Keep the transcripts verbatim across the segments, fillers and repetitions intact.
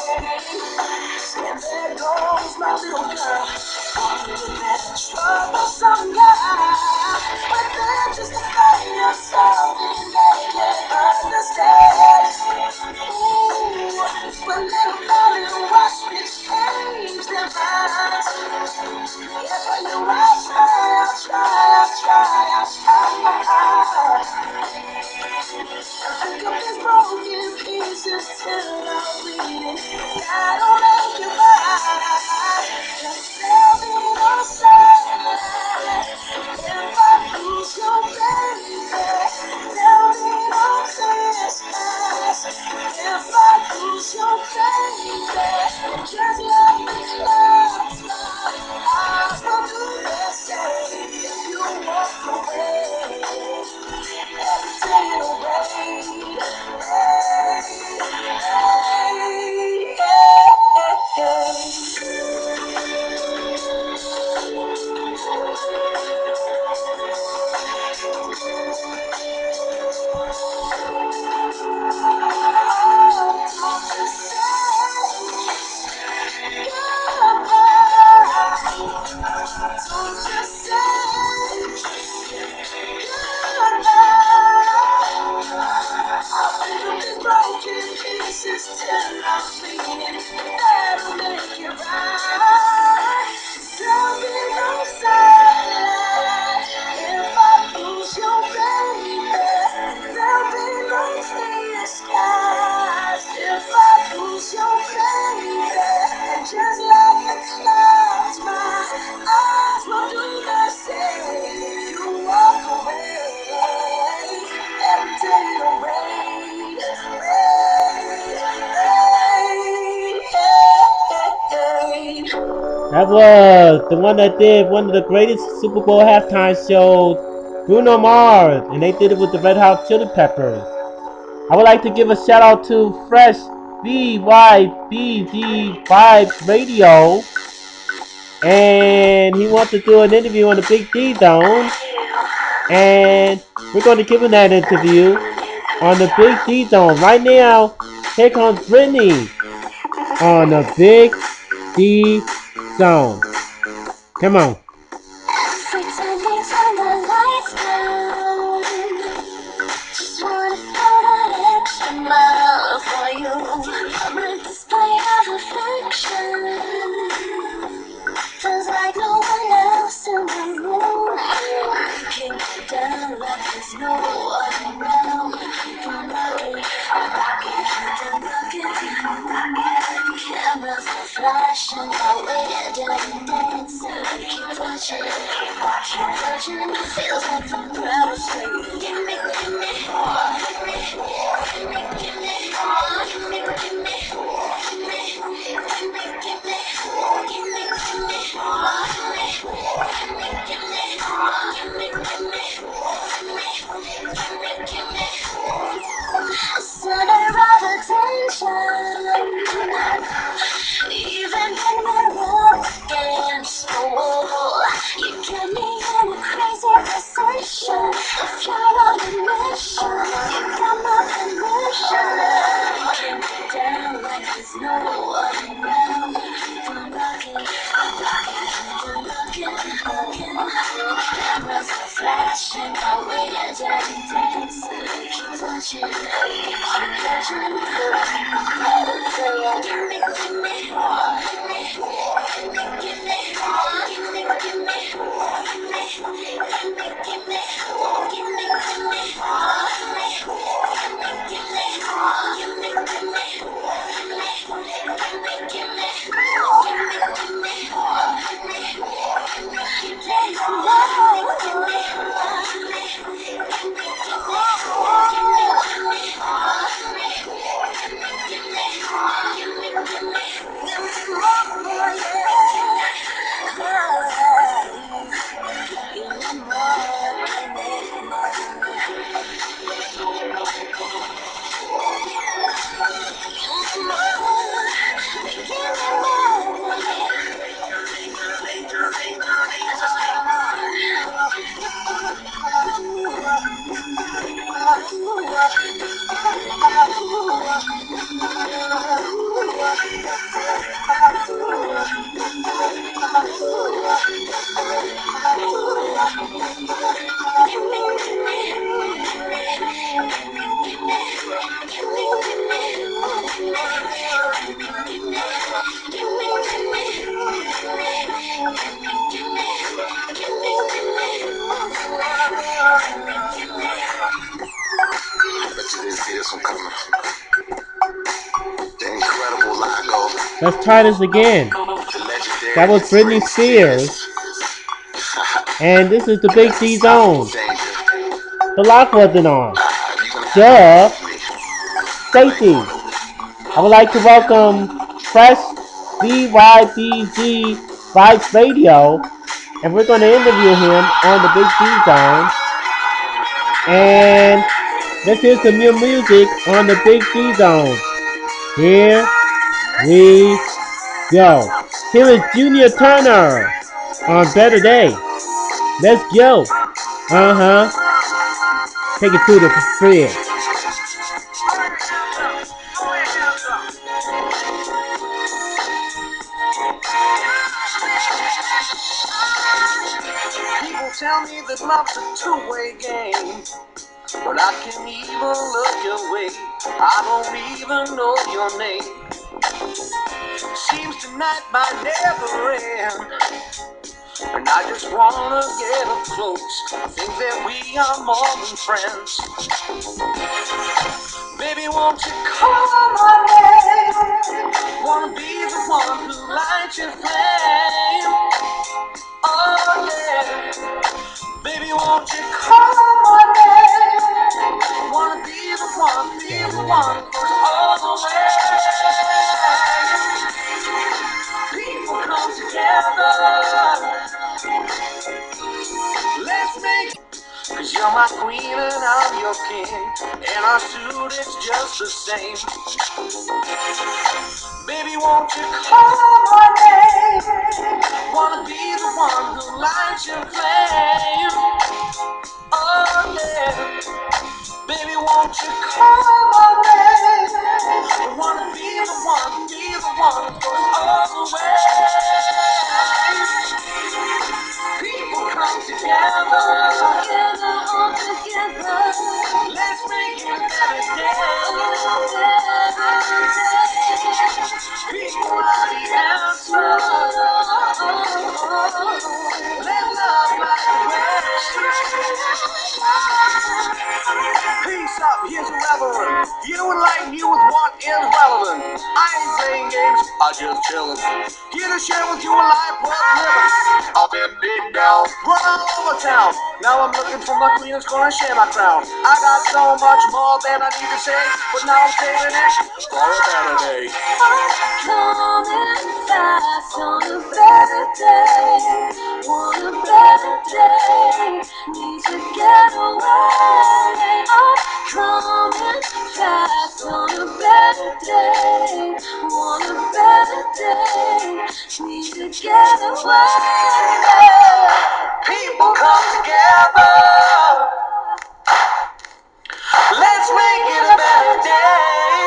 And there goes my little girl, walking in that troublesome life. But then just to find yourself and they can't understand. Ooh, but little darling, watch me change their minds. Yeah, for you I'll try, I'll try, I'll try, I'll try. Pick up these broken pieces till I'm bleeding. That'll make you mine. Just tell me no silence. If I lose you, baby, tell me no distance. If I lose you, baby, just let me close my eyes. Will do the same if you walk away. That'll make you right. Tell me no silence. If I lose you, baby, there'll be no disguise. If I lose you, baby, just let me close my eyes. Will do the same. You walk away. Every day you rain, rain, rain. That was the one that did one of the greatest Super Bowl halftime shows, Bruno Mars, and they did it with the Red Hot Chili Peppers. I would like to give a shout out to Fresh B Y B D Vibes Radio, and he wants to do an interview on the Big D Zone, and we're going to give him that interview on the Big D Zone. Right now, here comes Brittany on the Big D Zone. Come on. Pretending turn the lights down. Just wanna throw that extra mile for you. Public display of affection. Feels like no one else in the room. Breaking it down like there's no one around. I'm rocking, I'm rocking, I'm rocking, I'm rocking. Cameras are flashing while we're doing dance. Keep watching, keep watching, watching. Feels like the crowd is screaming. Give me, give me more, give me more, give me, give me more, give me, give me more, give me, give me, give me, give me more, give me, give me more, give me, give me, give me more, give me, give me more, give me, give me more. Center of attention. Even when we're up against the wall, you get me in a crazy possession. If you're on a mission, you got my permission. Breaking me down like there's no one around. I'm rocking, I'm rocking, I'm rocking, rocking. Cameras are flashing while we're dancing, dancing. Keep touching, keep touching. Give me, give me more, give me more, give me, give me more, give me, give me more, give me, give me, give me more, give me, give me more, give me, give me more, give me, give me more, give me, give me, give me more, give me, give me more, give me more, give me, give me more, give me, give me, give me more, give me, give me more, give me, give me more, give me, give me Let's try this again. That was Britney Spears. And this is the Big D Zone. The lock wasn't on. Duh. Safety. I would like to welcome Fresh B Y B Z Vibes Radio. And we're going to interview him on the Big D Zone. And let's hear some new music on the Big D Zone. Here we go. Here is Junior Turner on Better Day. Let's go. Uh-huh. Take it to the fridge. People tell me that love's a two-way game, but I can't even look your way. I don't even know your name. Seems tonight might never end, and I just wanna get up close. I think that we are more than friends. Baby, won't you call my name? Wanna be the one who lights your flame. Oh yeah. Baby, won't you call my name? Wanna be the one, be the one who goes all the way. People come together. Let's make, cause you're my queen and I'm your king, and our suit is just the same. Baby, won't you call my name? Wanna be the one who lights your flame. Oh yeah. Baby, won't you call my name? Wanna be the one, be the one who goes all the way. People come together, together, all together. Let's make it a better day. People are the answer. Let love light the way. Peace up, here's a reverend. You enlighten you with what is relevant. I ain't playing games, I just chillin'. Here to share with you a life worth living. I've been deep down, run all over town. Now I'm looking for my queen that's gonna share my crown. I got so much more than I need to say, but now I'm saving it for a better day. Coming fast on a better day. Want a better day. Need to get away. I'm coming fast on a better day. Want a better day. Need to get away. People come together. Let's make it a better day.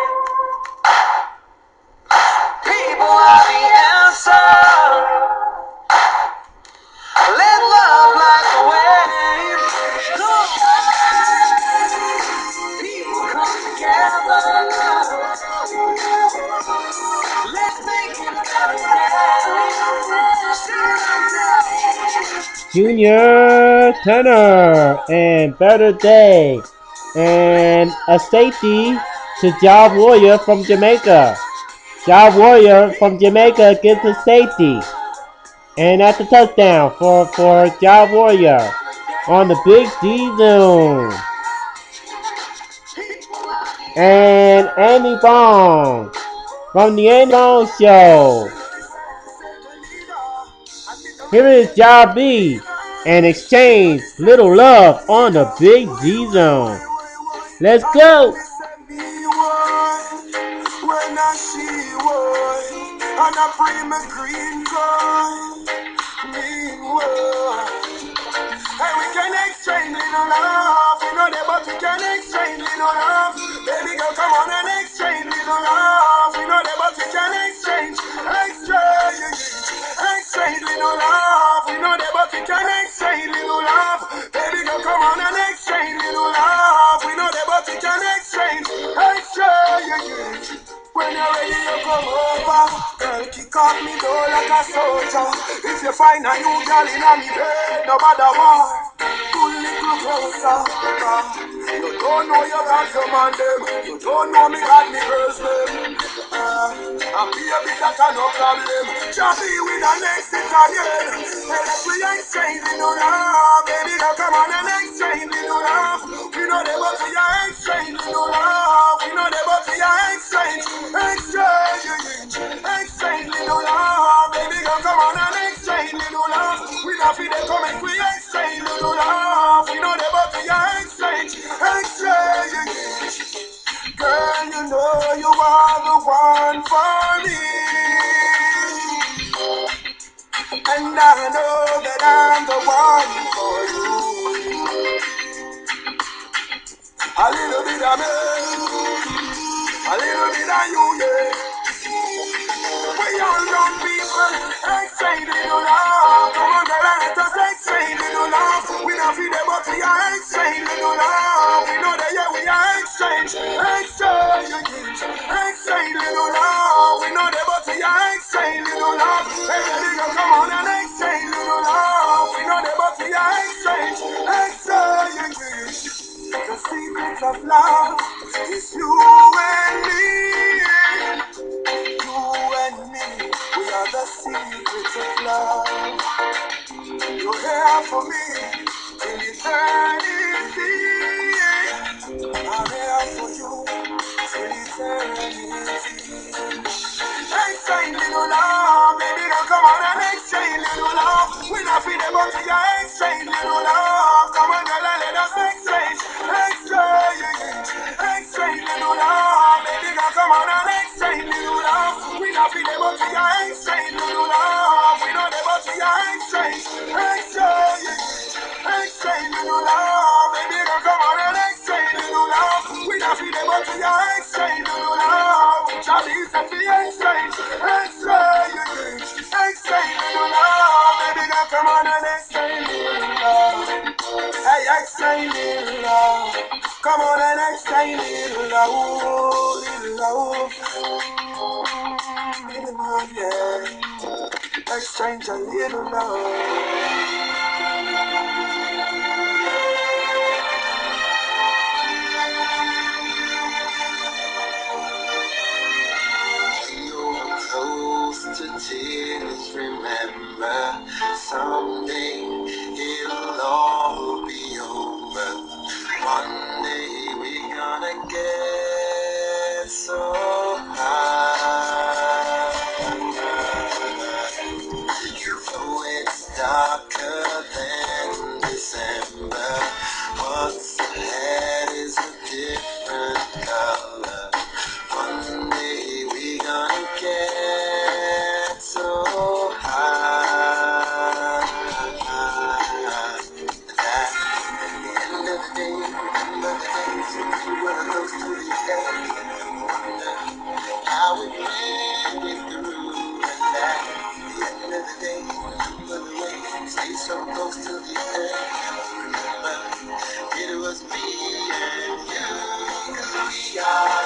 People are the answer. Let love light the way. People come together. Let's make it a better day. Junior Turner and Better Day. And a safety to Ja Warrior from Jamaica. Ja Warrior from Jamaica gets a safety. And that's a touchdown for, for Ja Warrior on the Big D Zone. And Andy Bong from the Andy Bong Show. Here is Ja B and Exchange Little Love on the Big D Zone. Let's go! When I see one, and I bring my green card, green one. Hey, we can exchange little love. We know that, but we can exchange little love. Baby girl, come on and exchange little love. We know that, but we can exchange, exchange, exchange little love. We know that, but we can exchange little love. Baby girl, come on and exchange little love. We know that, but we can exchange, exchange. When you're ready, you come over. Girl, kick off me door like a soldier. If you find a new girl in a me bed, no matter what, pull little closer. Uh, you don't know you got your man them. You don't know me got me girls them. Uh, I'm baby, that a no problem. Jolly with an exit again. Hey, that we ain't changing no love. Baby, girl, come on and exchange no love. We know they but we are exchanging no love. We know they but we are exchange. Exchange, exchange no love. Baby, girl, come on and exchange no love. We not feel they come and we exchange no love. We know they but we are exchange. Exchange. Girl, you know you are the one for me. And I know that I'm the one for you. A little bit of me, a little bit of you, yeah. We all young people, exchange little love. Come on, girl, let us exchange little love. We don't feel it, but we are exchange little love. We know that, yeah, we are exchange. Exchange, exchange little love. We know that, but we are exchange little love. Hey, baby girl, come on and exchange little love. We know that, but we are exchange. Exchange. The secret of love is you and me. You and me, we are the secrets of love. You're here for me till eternity. I'm here for you till eternity. Exchange little love, baby girl, come on and exchange little love. We not feel about to exchange little love. Come on, girl, and let us exchange. Exchange, exchange little love, baby girl, come on and exchange little love. We not feel about to exchange little love. We know about to exchange. Exchange, exchange little love, baby girl, come on and exchange little love. We not feel about to exchange little love. Charlie said we exchange, exchange, exchange little love. Baby girl, come on and exchange little love. Hey, exchange little love. Come on and exchange little love, little love, little love, yeah. Exchange a little love. Close to tears, remember, someday it'll all be over. One day we're gonna get so high. Though it's darker than December, what's ahead is a different color. One day we gonna get so high. That at the end of the day, remember the days when we were close to the edge. Wonder how we made it through. And that at the end of the day, remember the way we stayed so close to the edge. Remember, it was me and you, 'cause we are.